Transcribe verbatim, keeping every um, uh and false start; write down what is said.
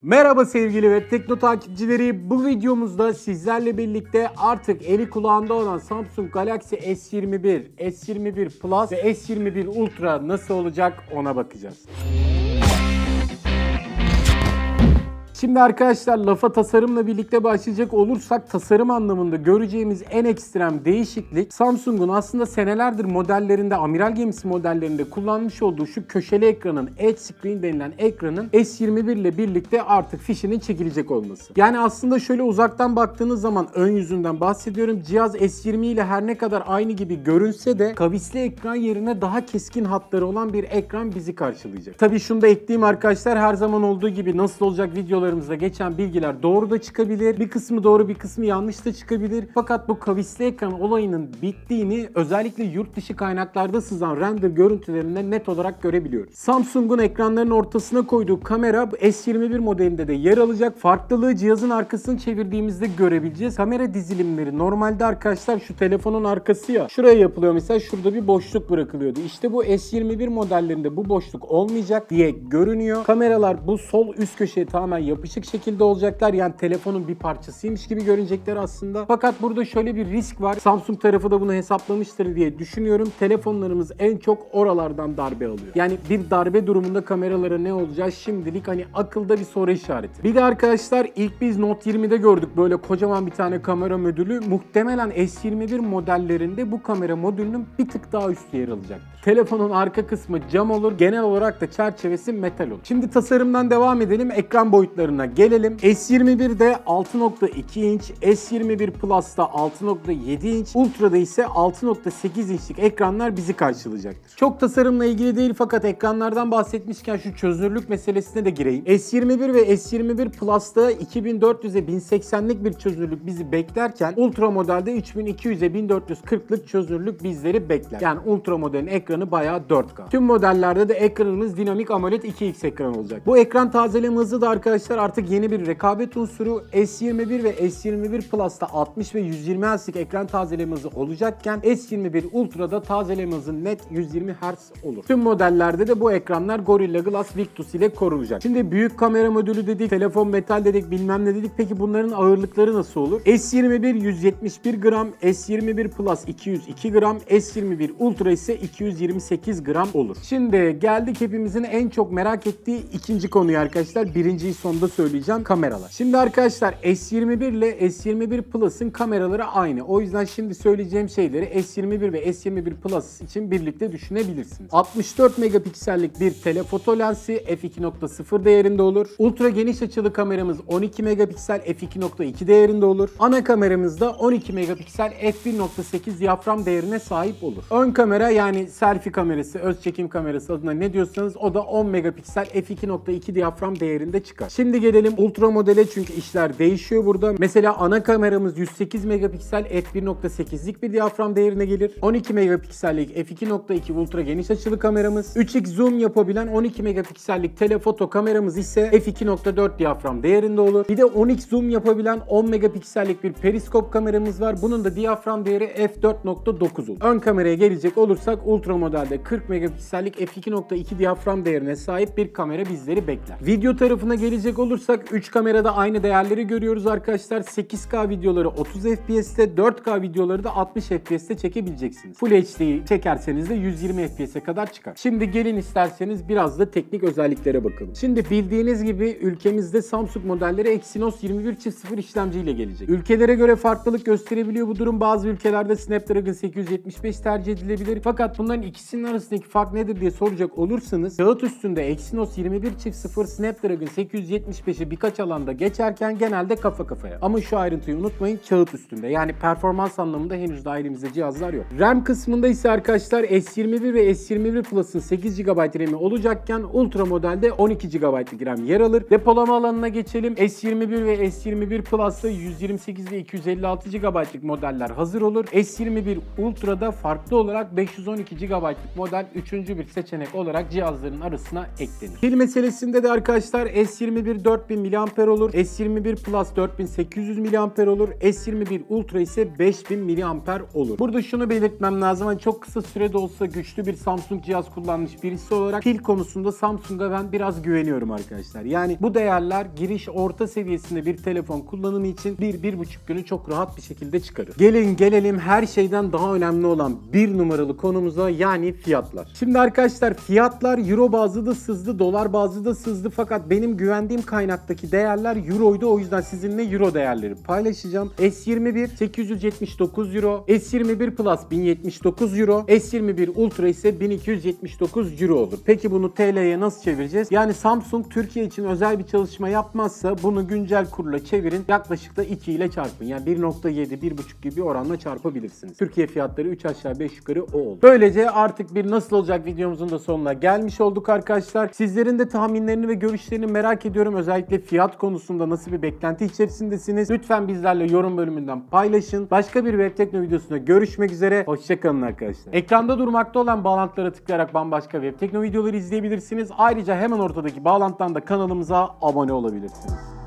Merhaba sevgili Web Tekno takipçileri. Bu videomuzda sizlerle birlikte artık eli kulağında olan Samsung Galaxy S yirmi bir, S yirmi bir Plus ve S yirmi bir Ultra nasıl olacak ona bakacağız. Şimdi arkadaşlar lafa tasarımla birlikte başlayacak olursak tasarım anlamında göreceğimiz en ekstrem değişiklik Samsung'un aslında senelerdir modellerinde, amiral gemisi modellerinde kullanmış olduğu şu köşeli ekranın, Edge Screen denilen ekranın S yirmi bir ile birlikte artık fişinin çekilecek olması. Yani aslında şöyle uzaktan baktığınız zaman ön yüzünden bahsediyorum. Cihaz S yirmi ile her ne kadar aynı gibi görünse de kavisli ekran yerine daha keskin hatları olan bir ekran bizi karşılayacak. Tabii şunu da ekleyeyim arkadaşlar, her zaman olduğu gibi nasıl olacak videolarımızda geçen bilgiler doğru da çıkabilir. Bir kısmı doğru, bir kısmı yanlış da çıkabilir. Fakat bu kavisli ekran olayının bittiğini özellikle yurt dışı kaynaklarda sızan render görüntülerinde net olarak görebiliyoruz. Samsung'un ekranların ortasına koyduğu kamera S yirmi bir modelinde de yer alacak. Farklılığı cihazın arkasını çevirdiğimizde görebileceğiz. Kamera dizilimleri normalde arkadaşlar şu telefonun arkası ya, şuraya yapılıyor mesela, şurada bir boşluk bırakılıyordu. İşte bu S yirmi bir modellerinde bu boşluk olmayacak diye görünüyor. Kameralar bu sol üst köşeye tamamen yapışık şekilde olacaklar. Yani telefonun bir parçasıymış gibi görünecekler aslında. Fakat burada şöyle bir risk var. Samsung tarafı da bunu hesaplamıştır diye düşünüyorum. Telefonlarımız en çok oralardan darbe alıyor. Yani bir darbe durumunda kameralara ne olacak şimdilik hani akılda bir soru işareti. Bir de arkadaşlar ilk biz Note yirmide gördük böyle kocaman bir tane kamera modülü. Muhtemelen S yirmi bir modellerinde bu kamera modülünün bir tık daha üstü yer alacaktır. Telefonun arka kısmı cam olur. Genel olarak da çerçevesi metal olur. Şimdi tasarımdan devam edelim. Ekran boyutlarına gelelim. S yirmi birde altı nokta iki inç, S yirmi bir Plus'ta altı nokta yedi inç, Ultra'da ise altı nokta sekiz inçlik ekranlar bizi karşılayacaktır. Çok tasarımla ilgili değil fakat ekranlardan bahsetmişken şu çözünürlük meselesine de gireyim. S yirmi bir ve S yirmi bir Plus'ta iki bin dört yüze bin seksenlik bir çözünürlük bizi beklerken Ultra modelde üç bin iki yüze bin dört yüz kırklık çözünürlük bizleri bekler. Yani Ultra modelin ekranı bayağı dört K. Tüm modellerde de ekranımız dinamik AMOLED iki X ekran olacak. Bu ekran tazeleme hızı da arkadaşlar artık yeni bir rekabet unsuru. S yirmi bir ve S yirmi bir Plus'ta altmış ve yüz yirmi Hz'lik ekran tazeleme hızı olacakken S yirmi bir Ultra'da tazeleme hızı net yüz yirmi Hz olur. Tüm modellerde de bu ekranlar Gorilla Glass Victus ile korunacak. Şimdi büyük kamera modülü dedik, telefon metal dedik, bilmem ne dedik. Peki bunların ağırlıkları nasıl olur? S yirmi bir yüz yetmiş bir gram, S yirmi bir Plus iki yüz iki gram, S yirmi bir Ultra ise iki yüz yirmi sekiz gram olur. Şimdi geldik hepimizin en çok merak ettiği ikinci konuya arkadaşlar. Birinciyi sonunda söyleyeceğim. Kameralar. Şimdi arkadaşlar S yirmi bir ile S yirmi bir Plus'ın kameraları aynı. O yüzden şimdi söyleyeceğim şeyleri S yirmi bir ve S yirmi bir Plus için birlikte düşünebilirsiniz. altmış dört megapiksellik bir telefoto lensi f iki nokta sıfır değerinde olur. Ultra geniş açılı kameramız on iki megapiksel f iki nokta iki değerinde olur. Ana kameramız da on iki megapiksel f bir nokta sekiz diyafram değerine sahip olur. Ön kamera yani selfie kamerası, öz çekim kamerası adına ne diyorsanız o da on megapiksel f iki nokta iki diyafram değerinde çıkar. Şimdi gelelim Ultra modele çünkü işler değişiyor burada. Mesela ana kameramız yüz sekiz megapiksel f bir nokta sekizlik bir diyafram değerine gelir. on iki megapiksellik f iki nokta iki ultra geniş açılı kameramız, üç x zoom yapabilen on iki megapiksellik telefoto kameramız ise f iki nokta dört diyafram değerinde olur. Bir de on x zoom yapabilen on megapiksellik bir periskop kameramız var. Bunun da diyafram değeri f dört nokta dokuz olur. Ön kameraya gelecek olursak Ultra modelde kırk megapiksellik f iki nokta iki diyafram değerine sahip bir kamera bizleri bekler. Video tarafına gelecek olursak üç kamerada aynı değerleri görüyoruz arkadaşlar. sekiz K videoları otuz F P S'te, dört K videoları da altmış F P S'te çekebileceksiniz. Full H D'yi çekerseniz de yüz yirmi F P S'e kadar çıkar. Şimdi gelin isterseniz biraz da teknik özelliklere bakalım. Şimdi bildiğiniz gibi ülkemizde Samsung modelleri Exynos yirmi bir çift sıfır işlemciyle gelecek. Ülkelere göre farklılık gösterebiliyor bu durum. Bazı ülkelerde Snapdragon sekiz yüz yetmiş beş tercih edilebilir. Fakat bunların ikisinin arasındaki fark nedir diye soracak olursanız kağıt üstünde Exynos yirmi bir çift sıfır Snapdragon sekiz yüz yetmiş beşi birkaç alanda geçerken genelde kafa kafaya. Ama şu ayrıntıyı unutmayın, kağıt üstünde. Yani performans anlamında henüz daha elimizde cihazlar yok. RAM kısmında ise arkadaşlar S yirmi bir ve S yirmi bir Plus'ın sekiz gigabayt RAM'i olacakken Ultra modelde on iki gigabaytlık RAM yer alır. Depolama alanına geçelim. S yirmi bir ve S yirmi bir Plus'ta yüz yirmi sekiz ve iki yüz elli altı gigabaytlık modeller hazır olur. S yirmi bir Ultra'da farklı olarak beş yüz on iki gigabaytlık model üçüncü bir seçenek olarak cihazların arasına eklenir. Pil meselesinde de arkadaşlar S yirmi bir dört bin miliamper olur. S yirmi bir Plus dört bin sekiz yüz miliamper olur. S yirmi bir Ultra ise beş bin miliamper olur. Burada şunu belirtmem lazım. Hani çok kısa sürede olsa güçlü bir Samsung cihaz kullanmış birisi olarak pil konusunda Samsung'a ben biraz güveniyorum arkadaşlar. Yani bu değerler giriş orta seviyesinde bir telefon kullanımı için bir bir buçuk günü çok rahat bir şekilde çıkarır. Gelin gelelim her şeyden daha önemli olan bir numaralı konumuza, yani fiyatlar. Şimdi arkadaşlar fiyatlar euro bazlı da sızdı, dolar bazlı da sızdı, fakat benim güvendiğim kaynaktaki değerler euroydu. O yüzden sizinle euro değerleri paylaşacağım. S yirmi bir sekiz yüz yetmiş dokuz euro, S yirmi bir Plus bin yetmiş dokuz euro, S yirmi bir Ultra ise bin iki yüz yetmiş dokuz euro olur. Peki bunu T L'ye nasıl çevireceğiz? Yani Samsung Türkiye için özel bir çalışma yapmazsa bunu güncel kurla çevirin. Yaklaşık da iki ile çarpın. Yani bir nokta yedi bir buçuk gibi oranla çarpabilirsiniz. Türkiye fiyatları üç aşağı beş yukarı o oldu. Böylece artık bir nasıl olacak videomuzun da sonuna gelmiş olduk arkadaşlar. Sizlerin de tahminlerini ve görüşlerini merak ediyorum. Özellikle fiyat konusunda nasıl bir beklenti içerisindesiniz? Lütfen bizlerle yorum bölümünden paylaşın. Başka bir Web Tekno videosunda görüşmek üzere. Hoşçakalın arkadaşlar. Ekranda durmakta olan bağlantılara tıklayarak bambaşka Web Tekno videoları izleyebilirsiniz. Ayrıca hemen ortadaki bağlantıdan da kanalımıza abone olabilirsiniz.